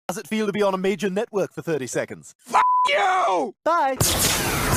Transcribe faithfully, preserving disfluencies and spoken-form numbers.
How's it feel to be on a major network for thirty seconds? F*** you! Bye!